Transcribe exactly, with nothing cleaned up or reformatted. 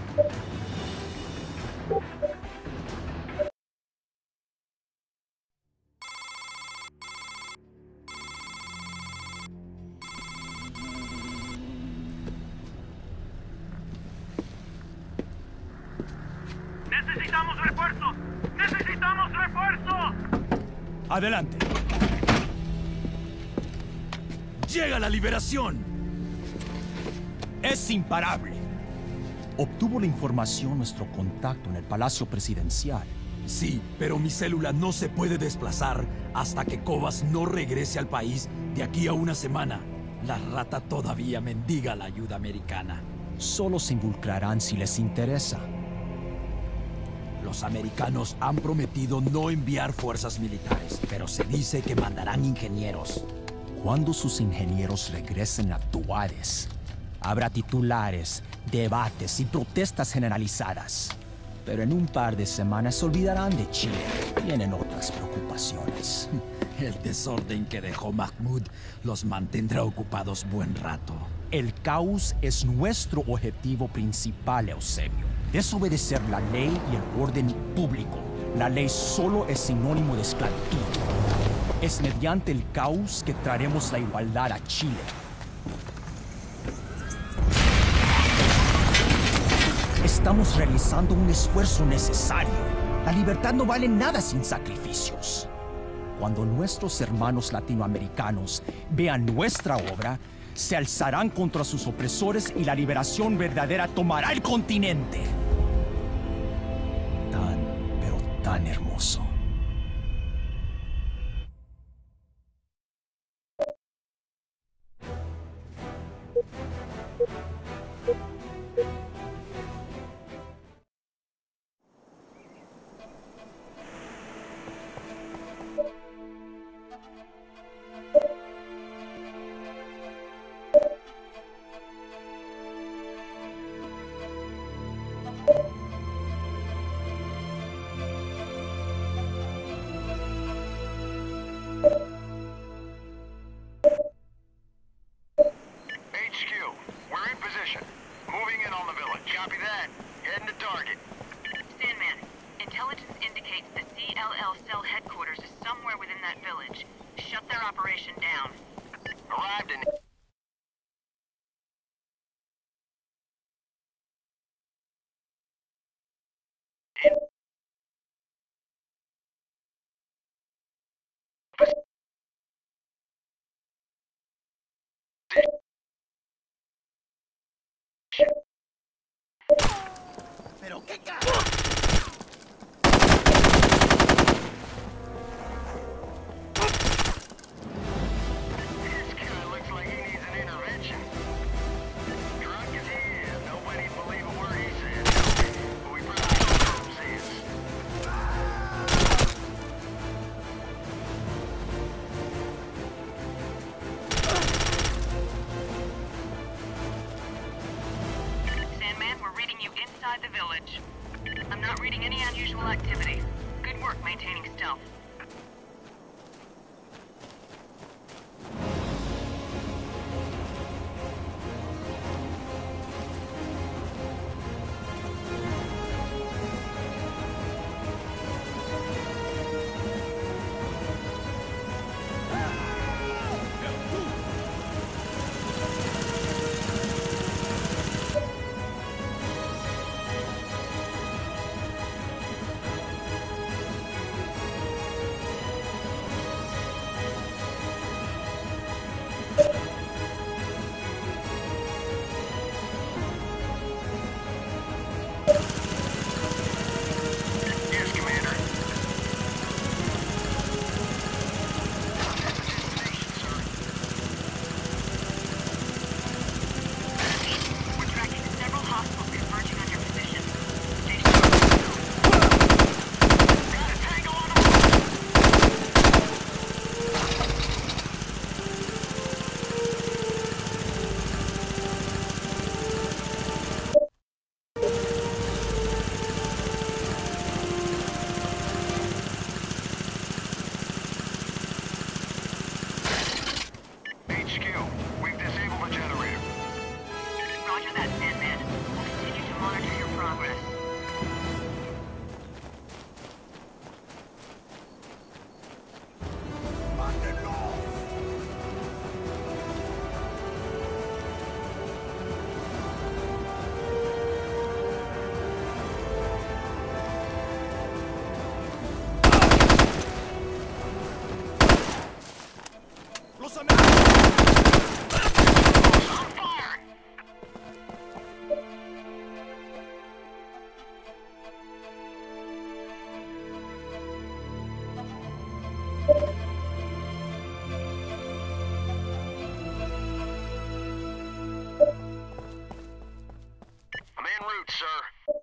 ¡Necesitamos refuerzos! ¡Necesitamos refuerzos! Adelante. ¡Llega la liberación! Es imparable. Obtuvo la información nuestro contacto en el Palacio Presidencial. Sí, pero mi célula no se puede desplazar hasta que Cobas no regrese al país de aquí a una semana. La rata todavía mendiga la ayuda americana. Solo se involucrarán si les interesa. Los americanos han prometido no enviar fuerzas militares, pero se dice que mandarán ingenieros. Cuando sus ingenieros regresen a Tuares, habrá titulares, debates y protestas generalizadas. Pero en un par de semanas se olvidarán de Chile. Tienen otras preocupaciones. El desorden que dejó Mahmoud los mantendrá ocupados buen rato. El caos es nuestro objetivo principal, Eusebio. Desobedecer la ley y el orden público. La ley solo es sinónimo de esclavitud. Es mediante el caos que traeremos la igualdad a Chile. Estamos realizando un esfuerzo necesario. La libertad no vale nada sin sacrificios. Cuando nuestros hermanos latinoamericanos vean nuestra obra, se alzarán contra sus opresores y la liberación verdadera tomará el continente. Tan, pero tan hermoso. ¿Pero qué carajo? The village. I'm not reading any unusual activity. Good work maintaining stealth. Over.